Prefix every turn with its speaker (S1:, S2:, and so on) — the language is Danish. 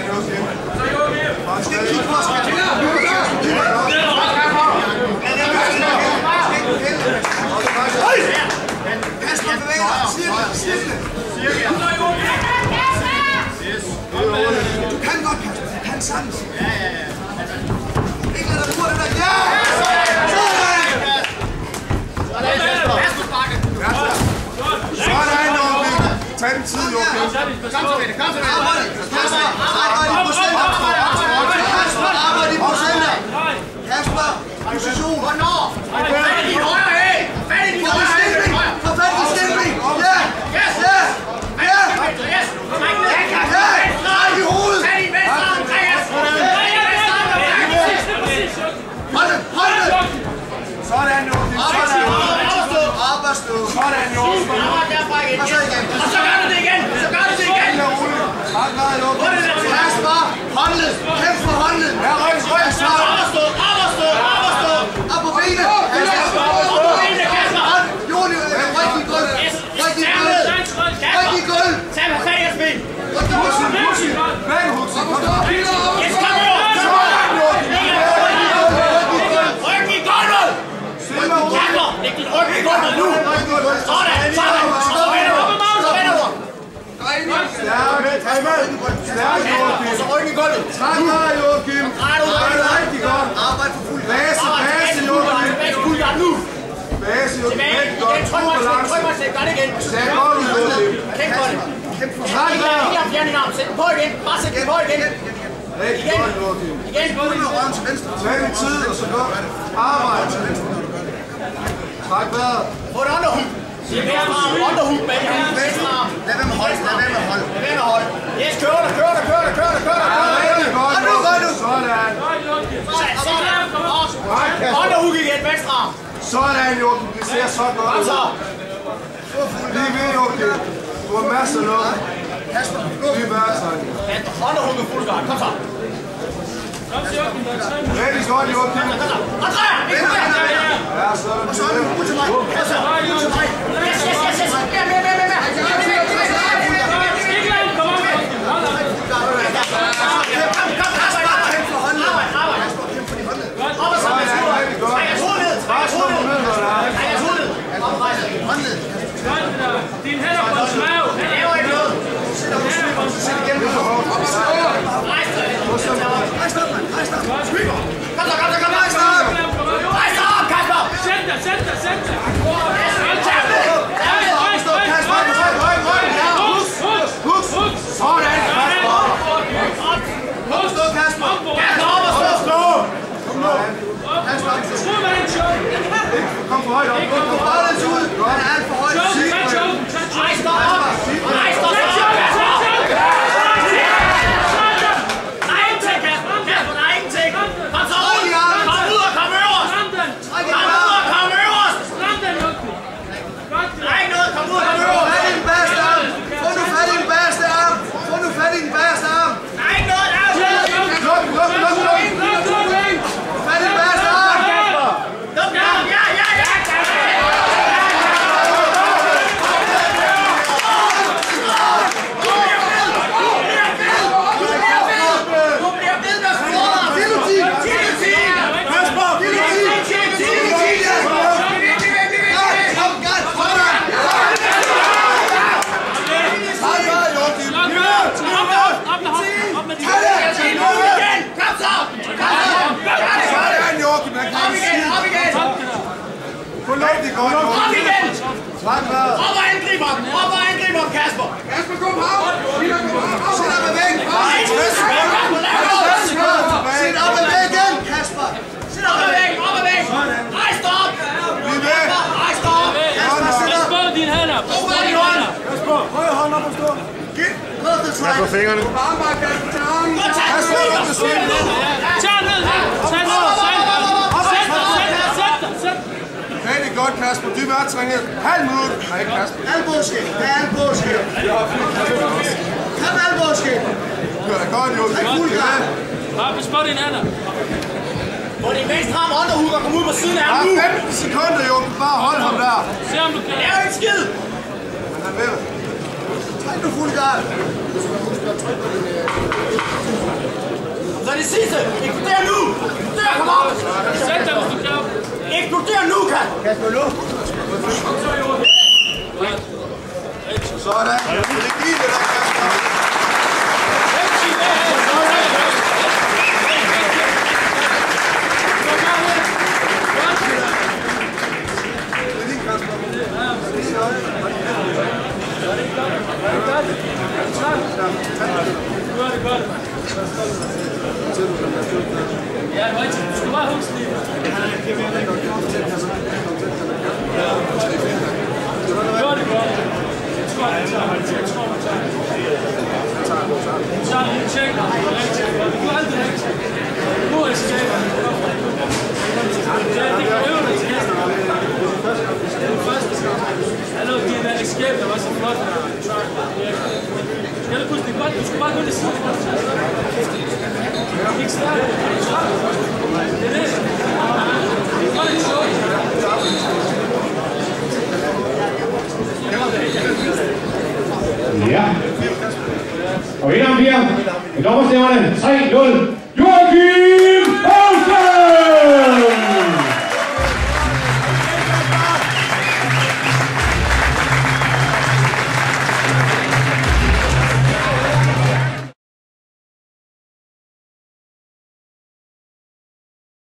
S1: Kasper bevæger dig. Du kan godt, Kasper. Du kan sagtens. Ikke lad dig bruge den der. Ja!
S2: Sådan, Joachim. Tag den tid, Joachim.
S3: Kom så med det, kom så med det.
S1: Kasper, arbejde i procenter. Kasper, arbejde i procenter. Kasper, position.
S3: Hvornår? Fat i din højre hæl! Fat i din højre hæl!
S1: Få fat i stilling. Ja!
S3: Yes!
S1: Ja! Ja!
S3: Yes! Træk ned!
S1: Ja! Træk i hovedet.
S3: Fat i venstre arm! Yes!
S1: Hold det! Hold det!
S2: Sådan, Joachim.
S1: Arbejdsstå.
S2: Sådan, Joachim.
S3: Arbejde derfra igen!
S1: Og så igen.
S3: Og så gør du det igen! Så gør du det igen!
S2: Tak meget, Joachim.
S1: Kasper, håndled. Kæmp for håndled.
S2: Ja, ryk.
S3: Arbejdsstå! Arbejdsstå! Arbejdsstå!
S1: Op på benene. Kasper.
S3: Op på benene, Kasper!
S1: Joni, ryk i gulv. Ryk i gulv. Ryk i gulv.
S3: Tag mig fat i jeres ben!
S2: Bag, Huxi. Kom så.
S3: Yes, kom over! Ryk i gulvet! Kasper! Læg din ryg i gulvet nu! Sådan! Sådan! Så vender du! Så vender du!
S2: Stærk, Joachim.
S1: Så ryk i gulvet.
S2: Tak meget, Joachim. Rigtig godt.
S1: Arbejde for fuld.
S2: Base, Joachim.
S3: Tilbage til fuldgang nu!
S2: Base, Joachim.
S3: Tilbage!
S2: Rigtig godt.
S3: Igen! Tryk mig til! Tryk mig til! Gør det igen!
S2: Ser godt ud, Joachim.
S3: Kæmp for det!
S1: Kæmp for
S2: Tak,
S3: Ikke
S2: meget.
S3: om fjerne din arm! Sæt den på igen! Bare sæt den på igen!
S2: Rigtig godt, Joachim.
S3: Igen!
S1: Med røven til venstre.
S2: Tag din tid, og så godt. Arbejde. Tak meget.
S3: Få et underhook! Det er mere arm! Underhook bag den venstre arm!
S1: Lad være med hold. Lad være med hold.
S3: Lad være med hold! Yes, kør dig! Kør dig! Kør dig! Kør dig! Kør dig!
S2: Rigtig godt, Joachim. Sådan.
S3: Sådan! Underhook igen! Venstre arm!
S2: Sådan, Joachim. Det ser så godt
S3: Kom
S2: ud.
S3: så!
S2: Lige ved, Joachim. Du har masser af noget.
S1: Kasper, gå.
S2: Lige masser.
S3: Underhook i fuld gang! Kom så!
S2: Rigtig godt, Joachim.
S3: Andrea! Ikke mere!
S2: Ja, så er
S1: Og så er det ud til mig. Kasper, ud til mig.
S3: Yes, yes, yes, yes! Mere!
S1: Kæmp for håndled. Kasper, kæmp for de håndled.
S2: rigtig godt.
S1: Håndled.
S4: Din hænder på en mave.
S1: Sæt igen. Rejs dig, mand. Rejs dig.
S3: Kom så, kom så, kom så! Rejs dig op, Kasper!
S4: Sæt dig, sæt dig, sæt dig.
S2: Kom for højt op.
S1: Holdes ud. Han er alt for højt.
S3: Rejs dig op! Rejs dig op! Der er ingenting, Kasper! Kasper, der er ingenting! Kom så ud! Kom ud og kom øverst! Kom ud og kom øverst! Der er ikke noget! Kom ud og kom øverst!
S1: Fat i den bagerste arm. Få nu fat i den bagerste arm. Få nu fat i den bagerste arm.
S3: Der er ikke noget! Der er ikke noget!
S1: Fat i den bagerste arm.
S3: Luk den arm! Ja, ja, ja! Du bliver ved med fodret!
S2: Rigtig godt,
S3: Op igen!
S2: Tak meget.
S3: Op og angriber ham! Op og angriber ham, Kasper!
S1: Kasper, gå på ham. Sæt op ad væggen. Sæt op ad væggen, Kasper.
S3: Sæt op ad væggen! Op ad væggen! Rejs dig op! Kasper, rejs dig op!
S4: Pas på dine hænder. Pas på dine hænder.
S2: Kasper, højre hånd op og stå.
S1: Pas på fingrene.
S3: Gå tag!
S2: Kasper, op til siden.
S4: Tag ned her. Tag ned. Sæt dig. Sæt dig.
S2: Rigtig godt, Kasper. Dyb vejrtræning. Halv minut. Nej, Kasper.
S1: Albueskab. Det er albueskab. Kom albueskab.
S2: Det gør da godt, Joachim.
S4: Bare pas på dine hænder.
S3: Få din venstre arm underhook og kom ud på siden af ham
S2: Bare
S3: nu!
S2: 15 sekunder, Joachim. Bare hold ham der.
S4: Se om du kan.
S3: Det er jo ikke skid!
S2: Men han vil.
S1: Træk nu fuld gard. Kasper, luft.
S2: Sådan. Det er lige det der, Kasper.
S4: Ja, rigtig. Du skal bare huske lige. Gør det godt. Jeg tror, han tager. Du tager lige tjekker. Rigtig godt. Du er altid rigtig. Nu er skaber. Ja, det kan øve dig til næste gang. Det er det første. Jeg lavede give den escape, der var så flot. Skal du huske det godt? Du skal bare gå det side. Ikke starte. Det er det. Det er godt ikke sjovt.
S5: Ja. Og indom bliver. Med dommerstemmerne 3-0.